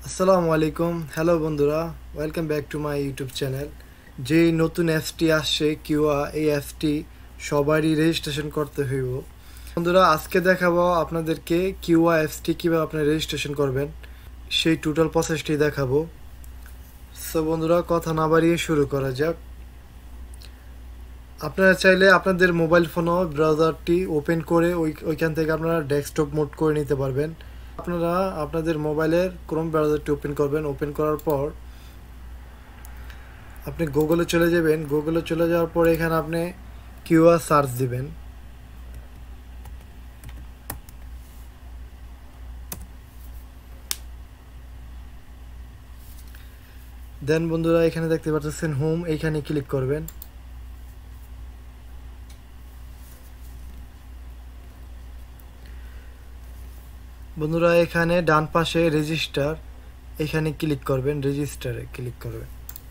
আসসালামু আলাইকুম হ্যালো বন্ধুরা welcome back to my YouTube channel. যেই নতুন অ্যাপসটি আসছে কিউয়া, এই অ্যাপসটি সবারই রেজিস্ট্রেশন করতে হইব। বন্ধুরা আজকে দেখাবো আপনাদেরকে কিউয়া অ্যাপসটি কীভাবে আপনারা রেজিস্ট্রেশন করবেন, সেই টোটাল প্রসেসটি দেখাবো। সো বন্ধুরা কথা না বাড়িয়ে শুরু করা যাক। আপনারা চাইলে আপনাদের মোবাইল ফোনও ব্রাউজারটি ওপেন করে ওইখান থেকে আপনারা ডেস্কটপ মোড করে নিতে পারবেন। আপনারা আপনাদের মোবাইলের ক্রোম ব্রাউজারটি ওপেন করবেন। ওপেন করার পর আপনি গুগলে চলে যাবেন। গুগলে চলে যাওয়ার পর এখানে আপনি কিউআর সার্চ দিবেন। দেন বন্ধুরা এখানে দেখতে পাচ্ছেন হোম, এইখানে ক্লিক করবেন। বন্ধুরা এখানে ডান পাশে রেজিস্টার, এখানে ক্লিক করবেন। রেজিস্টারে ক্লিক করবেন।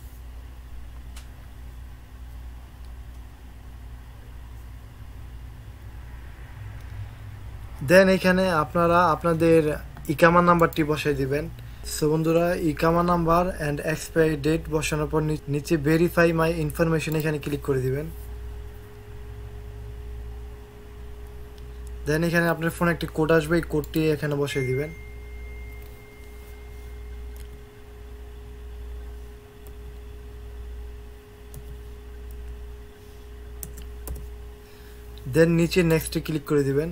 দেন এখানে আপনারা আপনাদের ইকামা নাম্বারটি বসাই দিবেন। সো বন্ধুরা ইকামা নাম্বার অ্যান্ড এক্সপায়ারি ডেট বসানোর পর নিচে ভেরিফাই মাই ইনফরমেশন এখানে ক্লিক করে দিবেন। দেন এখানে আপনার ফোনে একটি কোড আসবে, এই কোডটি এখানে বসাই দিবেন। দেন নিচে নেক্সটে ক্লিক করে দিবেন।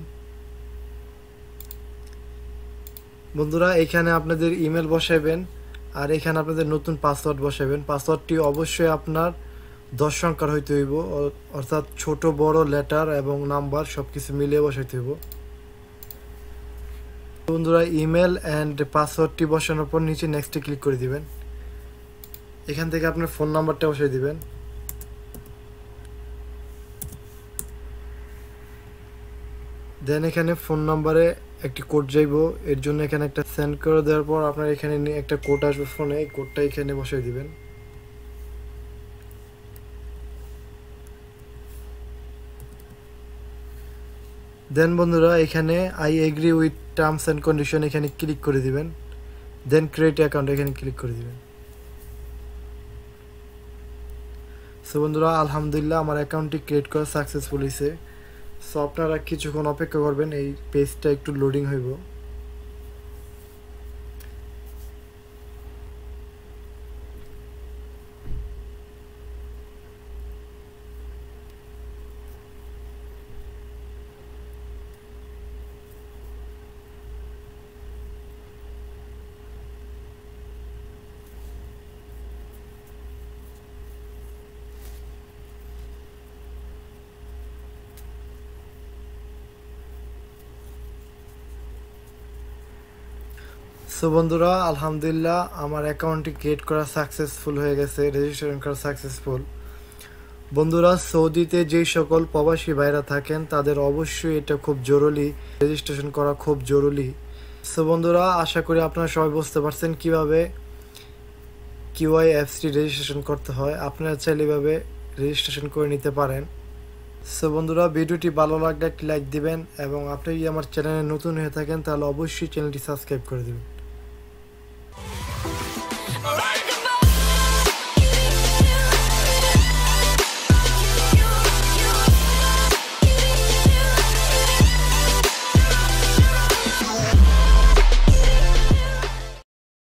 বন্ধুরা এখানে আপনাদের ইমেল বসাবেন আর এখানে আপনাদের নতুন পাসওয়ার্ড বসাবেন। পাসওয়ার্ডটি অবশ্যই আপনার 10 সংখ্যার হইতে হইব, অর্থাৎ ছোট বড় লেটার এবং নাম্বার সব কিছু মিলিয়ে বসাইতে হইব। বন্ধুরা ইমেল অ্যান্ড পাসওয়ার্ডটি বসানোর পর নিচে নেক্সটে ক্লিক করে দিবেন। এখান থেকে আপনার ফোন নাম্বারটা বসাই দিবেন। দেন এখানে ফোন নাম্বারে একটি কোড যাইব, এর জন্য এখানে একটা সেন্ড করে দেওয়ার পর আপনার এখানে একটা কোড আসবে ফোনে, এই কোডটা এখানে বসাই দিবেন। দেন বন্ধুরা এখানে I agree with terms and condition এখানে ক্লিক করে দিবেন। দেন ক্রিয়েট অ্যাকাউন্ট এখানে ক্লিক করে দিবেন। সো বন্ধুরা আলহামদুলিল্লাহ আমার অ্যাকাউন্টটি ক্রিয়েট করা সাকসেসফুল হয়েছে। সো আপনারা কিছুক্ষণ অপেক্ষা করবেন, এই পেজটা একটু লোডিং হইব। সো বন্ধুরা আলহামদুলিল্লাহ আমার অ্যাকাউন্টটি ক্রিয়েট করা সাকসেসফুল হয়ে গেছে, রেজিস্ট্রেশন করা সাকসেসফুল। বন্ধুরা সৌদিতে যেই সকল প্রবাসী ভাইরা থাকেন তাদের অবশ্যই এটা খুব জরুরি, রেজিস্ট্রেশন করা খুব জরুরি। সো বন্ধুরা আশা করি আপনারা সবাই বুঝতে পারছেন কিভাবে কিউআই অ্যাপসটি রেজিস্ট্রেশন করতে হয়। আপনারা চাইলে এভাবে রেজিস্ট্রেশন করে নিতে পারেন। সো বন্ধুরা ভিডিওটি ভালো লাগলে একটি লাইক দিবেন এবং আপনি যদি আমার চ্যানেলে নতুন হয়ে থাকেন তাহলে অবশ্যই চ্যানেলটি সাবস্ক্রাইব করে দেবেন।